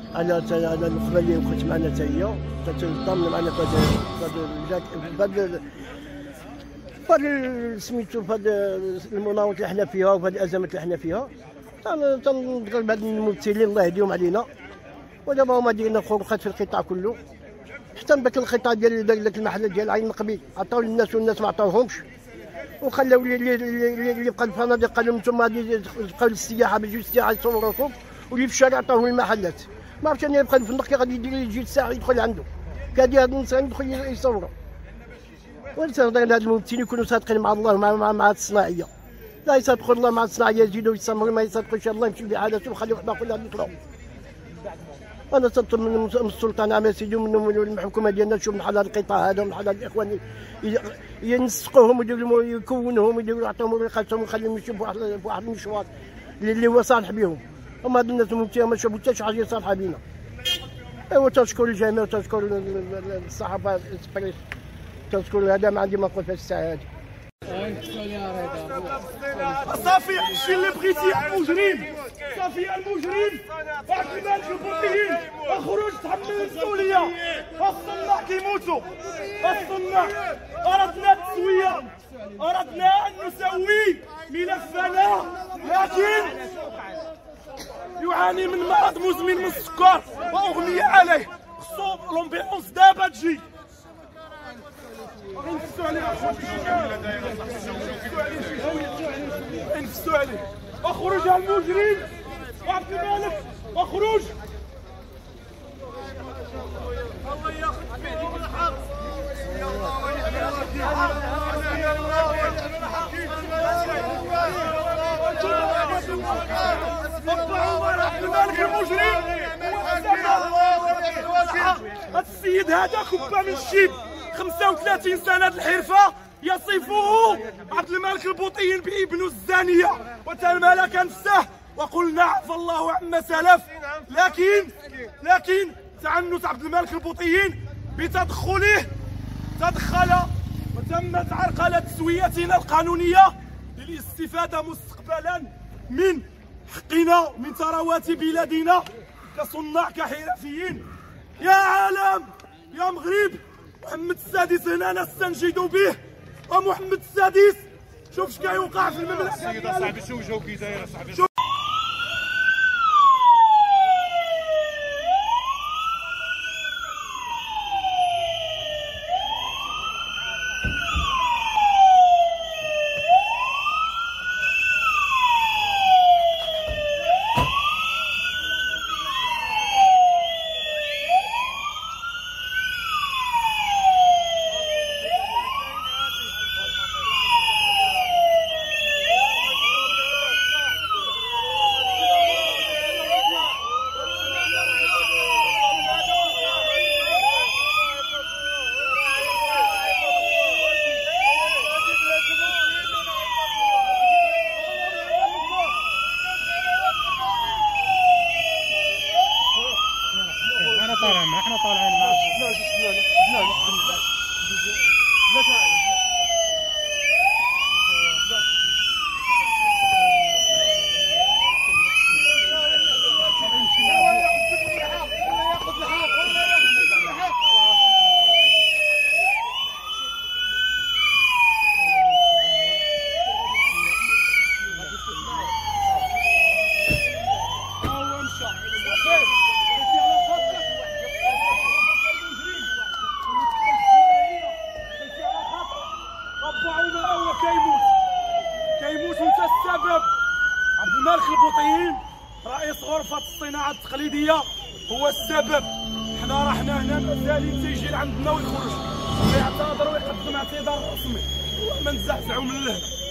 انا الاخرى اللي كنت معنا حتى هي تنضم معنا في هذا سميتو في هذا المناوضات اللي حنا فيها وفي هذه الازمات اللي حنا فيها. تنقل بهاد الممثلين الله يهديهم علينا. ودابا هما ديالنا خروقات في القطاع كله، حتى من داك القطاع ديال داك المحلات ديال عين النقبي عطاو للناس والناس ما عطاوهمش، وخلاو اللي بقى الفنادق قال لهم انتم غادي تبقاو للسياحه باش يجيو السياحه يصوروكم، واللي في الشارع عطاوهم المحلات. ما عرفتش انا يبقى الفندق كي غادي يجي الساعه يدخل عنده كادي هاد الناس يدخل يصوروا. ونتنهضر هاد الممثلين يكونوا صادقين مع الله مع الصناعيه، لا يصدقوا الله مع الصناعيه يزيدوا يسمروا، ما يصدقوش الله يمشي بحالته ويخليو واحد اخر اللي يطلعوا. انا تنطلب من السلطان عام سيدي ومن الحكومه ديالنا تشوف من حال القطاع هذا ومن حال الاخوان ينسقوهم ويديروا يكونوهم ويديروا يعطوهم رقاتهم ويخليهم يمشيو بواحد المشوار اللي هو صالح بهم. هما هاد الناس ما شافوا حتى شي حاجه صالحه بينا. ايوا تشكر الجميع وتشكر الصحافه اكسبريس، تشكر هذا ما عندي ما نقول في الساعه هذه. صافي شي اللي بغيتي المجرم، صافي المجرم واحد الملك البوطيين اخرج تحمل المسؤوليه. الصناع كيموتوا، الصناع اردنا التسويه، اردنا ان نسوي ملفنا، لكن يعاني من مرض مزمن من السكر واغمي عليه. خصو لومبيونس دابا تجي. انفسوا عليه، اخرج المجرم عبد الملك، اخرج. الله ياخذ بيدك الحق. يا الله يا الله عبد الملك المجرم. هذا السيد هذا كبه من الشيب، 35 سنة الحرفة، يصفه عبد الملك البوطيين بابن الزانية وتملك نفسه. وقلنا عفى الله عما سلف، لكن تعنت عبد الملك البوطيين بتدخله تدخل وتمت عرقلة تسويتنا القانونية للاستفادة مستقبلا من حقنا من ثروات بلادنا كصناع كحرفيين. يا عالم يا مغرب، محمد السادس هنا نستنجد به، ومحمد السادس شوف اش كيوقع في المملكه. السيده صاحبي شوف كي دايره صاحبي. احنا طالعين كيموت وانت السبب. عبد الملك البوطيين رئيس غرفة الصناعة التقليدية هو السبب. حنا رحنا هنا مازال تيجي لعندنا ويخرج ويعتذر ويقدم اعتذار رسمي وما نزعزعوا من الهنا.